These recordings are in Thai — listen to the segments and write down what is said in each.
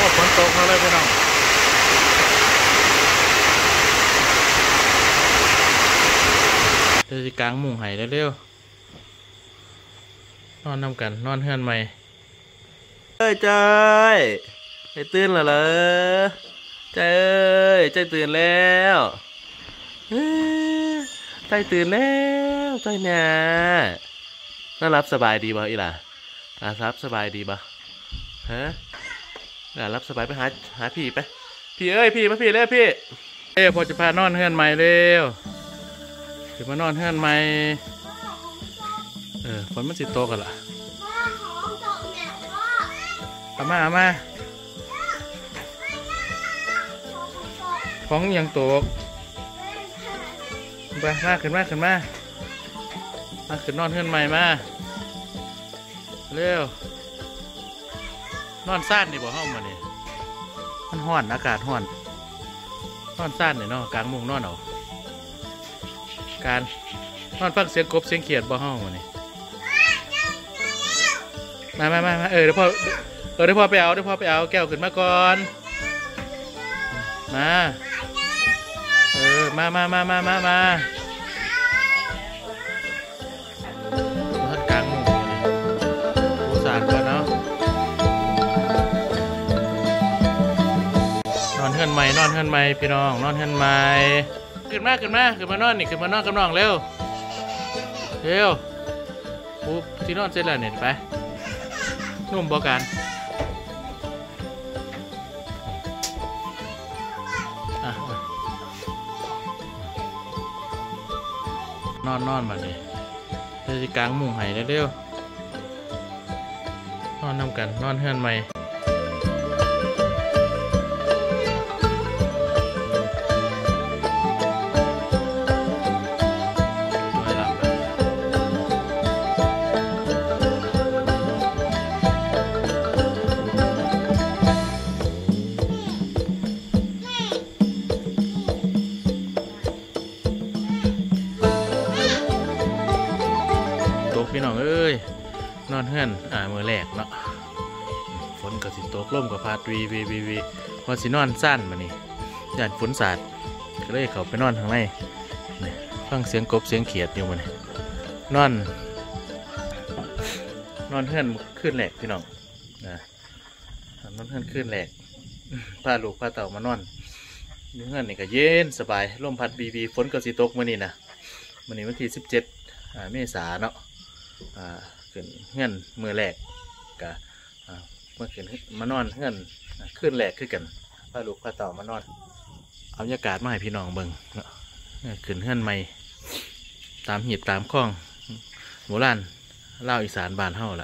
ฝนตกมาเลยพี่น้องเดี๋ยวจะกางมุ้งให้เร็วๆนอนนำกันนอนเฮือนใหม่เอ้ยใจใจตื่นแล้วเหรอใจเอ้ยใจตื่นแล้วใจตื่นแล้วใจเนี่ยน่ารับสบายดีบ่อีหล่ะรับสบายดีบ่ฮะรับสบายไปหาพี่ไปพี่เอ้ยพี่มาพี่เร็วพี่พอจะพานอนเฮือนใหม่เร็วจะมานอนเฮือนใหม่ฝนมันสิโตกันล่ะเอามาของยังตกไปมาขึ้นมาขึ้นนอนเฮือนใหม่มาเร็วนอนซ่านนี่บ่ห้องมาเนี่ยมันห้อนอากาศห้อนนอนซ่านนี่เนาะกลางมุ้งนอนเอาการนอนฟังเสียงกบเสียงเขียดบ่ห้องมาเนี่ยมาเดี๋ยวพ่อไปเอาแก้วขึ้นมาก่อนมามาท่านกลางมุ้งผู้สานก่อนเนาะนอนเฮือนใหม่พี่น้องนอนเฮือนใหม่ขึ้นมานอนนี่ขึ้นมานอนกับน้องเร็วปุ๊บที่นอนเสร็จแล้วเนี่ยไปนุ่มบอกกันนอนมาดิเดี๋ยวจะกางมุ้งให้เร็วๆนอนนำกันนอนเฮือนใหม่พี่น้องเอ้ยนอนเฮือนมือแรกเนาะฝนก็สิตกลมกับพาดวีพอสินอนสั้นมานี่ย่านฝนสาดก็เลยเขาไปนอนข้างในฟังเสียงกบเสียงเขียดอยู่มานี่นอนเฮือนขึ้นแหลกพี่น้องนอนเฮือนขึ้นแหลกพาลูกพาเต่ามานอนเฮือนนี่ก็เย็นสบายลมพัดวีฝนก็สิตกมานี่นะมานี่วันที่17 เมษายนเนาะขึ้นเฮือนมือแรกกะเมื่อขึ้นมานอนเฮือนขึ้นแรกขึ้นกันพาลูกพาเต่ามานอนเอาบรรยากาศมาให้พี่น้องเบิ่งขึ้นเฮือนใหม่ตามหีบตามคลองโบราณเล่าอีสานบ้านเฮาละ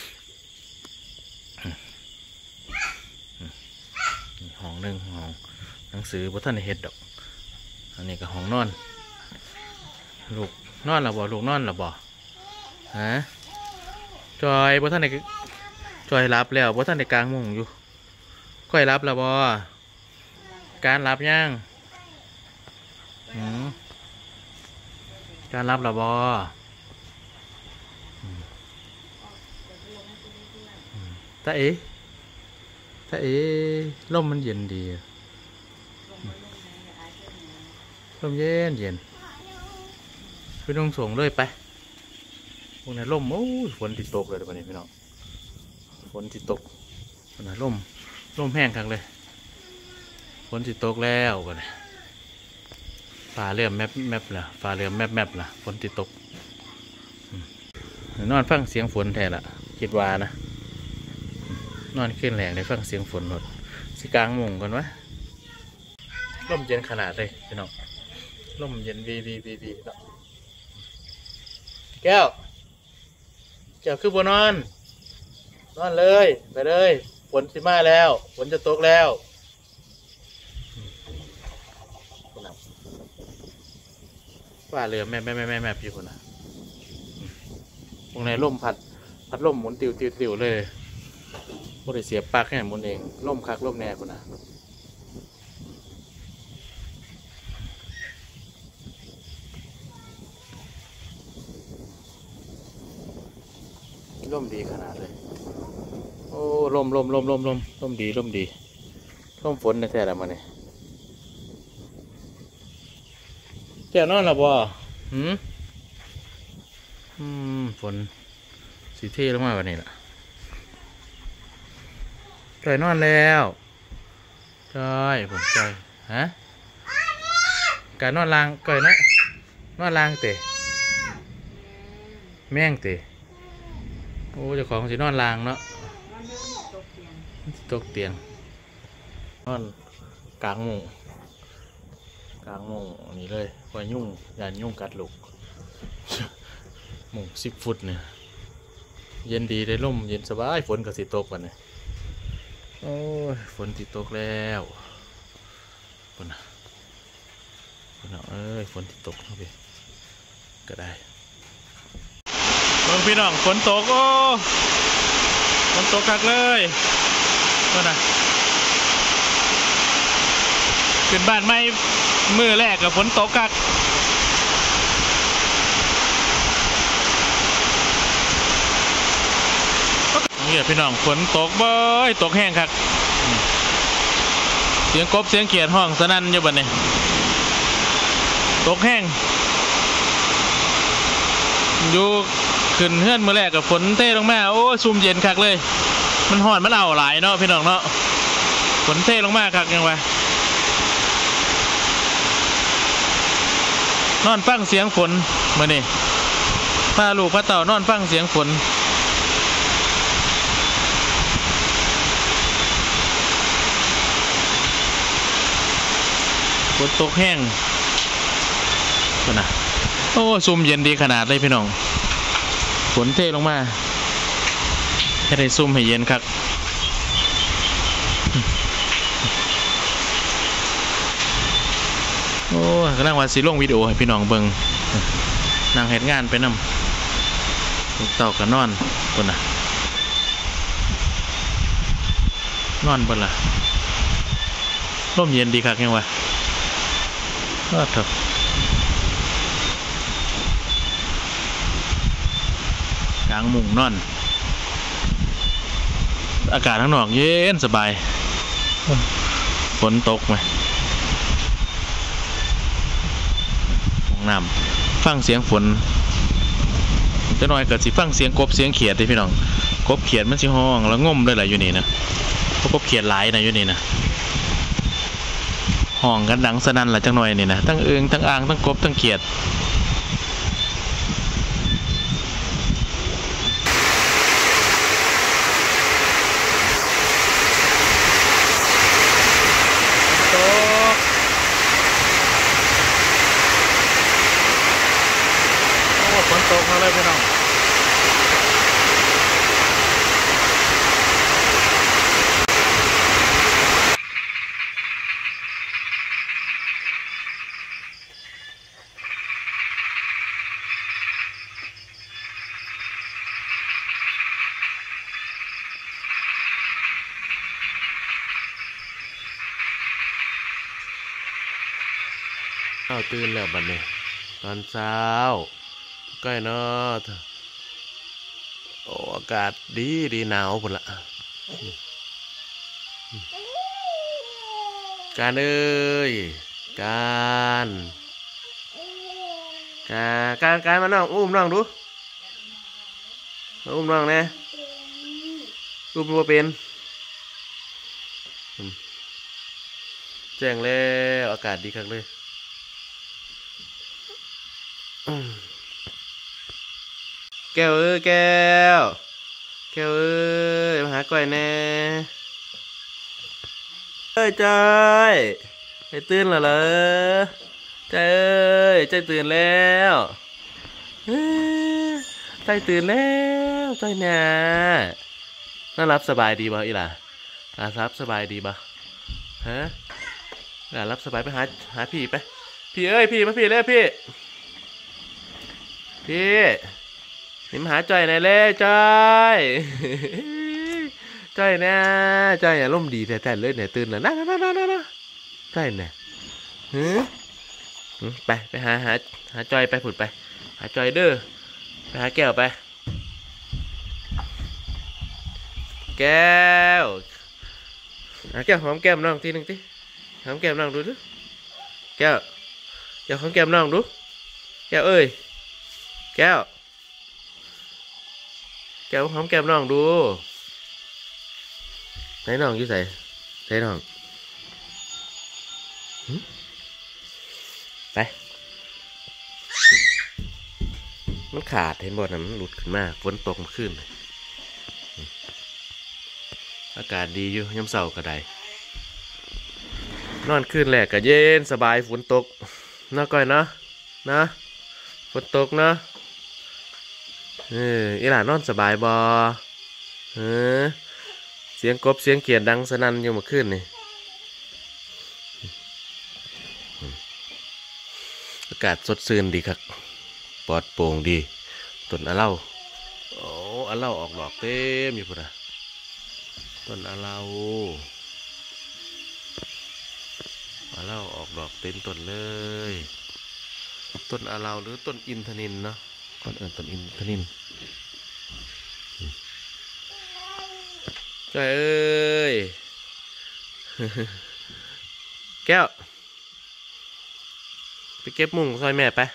ห้องหนึ่งห้องหนังสือบ่ทันได้เฮ็ดดอกอันนี้ก็ห้องนอนลูกนอนหรอบ่ลูกนอนหรอบ่ฮะจอยบ่ท่านในจอยรับแล้วบ่ท่านในกลางมุ้งอยู่ก้อยรับแล้วบ่การรับยังการรับแล้วบ่ตาเอ๋ลมมันเย็นดีลมเย็นไปลงส่งเลยไปพวกนี้ล่มโอ้ยฝนติดตกเลยวันนี้พี่น้องฝนติดตกวันนี้ล่มแห้งครั้งเลยฝนติดตกแล้ววันนี้ฟ้าเริ่มแมบละฟ้าเริ่มแมบละฝนติดตกนอนฟังเสียงฝนแทนละคิดว่านะนอนขึ้นแรงได้ฟังเสียงฝนหมดสิกลางมุ้งกันวะล่มเย็นขนาดเลยพี่น้องล่มเย็นวีเนาะแก้วคือบนนอนเลยไปเลยฝนสิมาแล้วฝนจะตกแล้วว่าเรือแม่พี่คนน่ะตรงไหนล่มพัดล่มหมุนติวเลยบ่ได้เสียปลั๊กแค่หมุนเองล่มคักล่มแน่คนน่ะร่มดีขนาดเลยโอ้ร่มดีร่มฝนในแท้ละมันนี่แก่นอนหรอบ่ฝนสีเทลงมาวันนี้ล่ะจ่อยนอนแล้วจ่อยผมจ่อยฮะการนอนลางก่อยนอนลางเตะแม่งเตะโอ้เจ้าของสินอนลางเนาะตกเตียงนอนกลางมุ้งนี่เลยว่ายุ่งยานยุ่งกัดลูกมุ้ง10 ฟุตเนี่ยเย็นดีได้ร่มเย็นสบายฝนก็สิตกวันนี้โอ้ยฝนสิตกแล้วฝนเอ้ยฝนสิตกนะพี่ก็ได้พี่น้องฝนตกโอ้ฝนตกคักเลยก็นะขึ้นบ้านไม่มือแรกกับฝนตกคักนี่พี่น้องฝนตกบ่อยตกแห้งคักเสียงกบเสียงเขียดห้องสนั่นอยู่บัดนี้ตกแห้งอยู่ขึ้นเฮือนมือแรกกับฝนเทลงมาโอ้ซุ่มเย็นคักเลยมันห่อนมันเอาหลายเนาะพี่น้องเนาะฝนเทลงมาคักยังวะนอนฟังเสียงฝนมานี่พาลูกพาเต่านอนฟังเสียงฝนฝนตกแห้งนะโอ้ซุ่มเย็นดีขนาดเลยพี่น้องฝนเทลงมาให้ได้ซุ่มให้เย็นครับโอ้กำลังว่าสิลงวิดีโอให้พี่น้องเบิ่งนั่งเฮ็ดงานไปนำลูกเต่าก็นอนบนน่ะนอนบนล่ะร่มเย็นดีคักยังวะก็เถอะกลางมุ้งนอนอากาศข้างนอกเย็นสบายฝนตกไหมห้องน้ำฟังเสียงฝนจะน้อยเกิดสิฟังเสียงกบเสียงเขียดดิพี่น้องกบเขียดมันสิห้องแล้วง่มด้วยแหละอยู่นี่นะเพราะกบเขียดหลายนะอยู่นี่นะห้องกันดังสนั่นละจังหน่อยนี่นะทั้งเอิงทั้งอ่างทั้งกบทั้งเขียดฝนตกมาเลยพี่น้องตื่นแล้วบัดนี้ตอนเช้าใกล้เนาะโอ้อากาศดีหนาวพุ่นละการเอ้ยการมาน้องอุ้มน้องดูอุ้มน้องนะอุ้มว่าเป็นแจ้งแล้วอากาศดีคักเลยแก้วแก้วมาหาก้อยแน่จอยใจตื่นแล้วเหรอใจใจตื่นแล้วใจตื่นแล้วใจเนี่ยน่ารับสบายดีบ่อีหล่ะรับสบายดีบ่ฮะรับสบายไปหาพี่ไปพี่เอ้ยพี่มาพี่เลยพี่นี่มาหาจ้อยหน่อยเลยจ้อยเนี่ยจ้อยอย่าร่มดีแต่เลยเนี่ยตื่นแล้วนะจ้อยเนี่ยไปหาจ้อยไปผุดไปหาจ้อยเด้อไปหาแก้วไปแก้วแก้วหอมแก้มน้องทีหนึ่งทีหอมแก้มน้องดูดิแก้วแก้วหอมแก้มน้องดูแก้วเอ้ยแก้วแก้วหอมแก้มน้องดูไหนน้องอยู่ใส่ใส่น้องไปมันขาดเห็นบ่นะมันหลุดขึ้นมาฝนตกมาขึ้นอากาศดีอยู่ย่ำเสาร์ก็ได้นอนขึ้นแหลกก็เย็นสบายฝนตกน่าก้อยเนาะนะฝนตกเนาะอีหลานนอนสบายบอเสียงกบเสียงเขียดดังสนั่นอยู่เมื่อคืนนี่อากาศสดชื่นดีครับปลอดโปร่งดีต้นอะเล่าโอ้อะเล่าออกดอกเต็มอยู่พุ่นนะต้นอะเล่าออกดอกเต็มต้นเลยต้นอะเล่าหรือต้นอินทนิลเนาะก่อนต้นอินทนิลจ้อยเอ้ย แก้วไปเก็บมุ้งซอยแม่ไป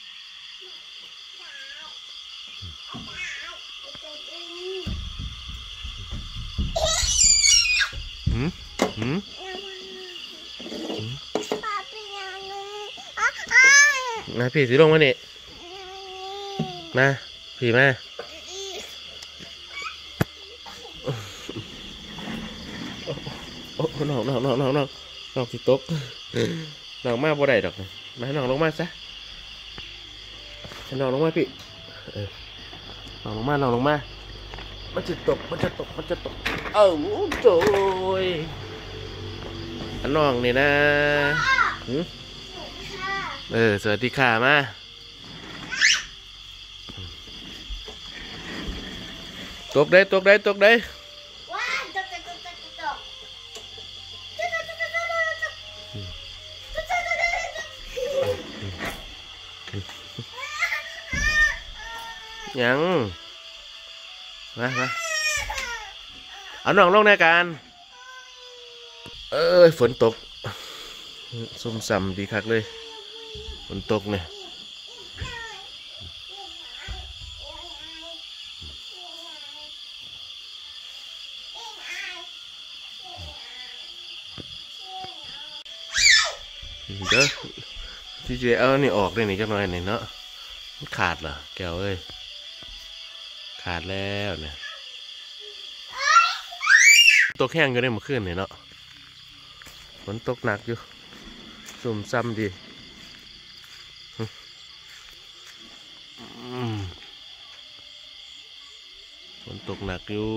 มาพี่สิลงมานี่มาพี่มาโอ้น้องสิตกน้องมาบ่ได้ดอกมาให้น้องลงมาซะให้น้องลงมาพี่น้องลงมามันจะตกเอ้าโจ้ยน้องนี่นะสวัสดีค่ะมาตกได้ยังมาเอาน้องลงในการฝนตกซุ่มซ่ำดีคักเลยฝนตกเนี่ยเด้อที่เจเอานี่ออกได้นี่จักหน่อยนี่เนาะมันขาดเหรอแก้วเอ้ยขาดแล้วเนี่ยตกแห้งอยู่ได้เมื่อคืนนี่เนาะฝนตกหนักอยู่ซุ่มซ่ำดีฝนตกหนักอยู่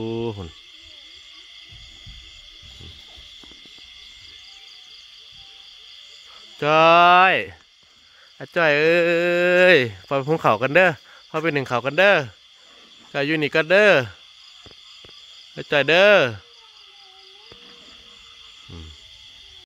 จ้อยจ้อยเอ้ยพอพุ่งเข่ากันเด้อพอเป็นหนึ่งเข่ากันเด้อจ้อยอยู่นี่กันเด้อจ้อยเด้อ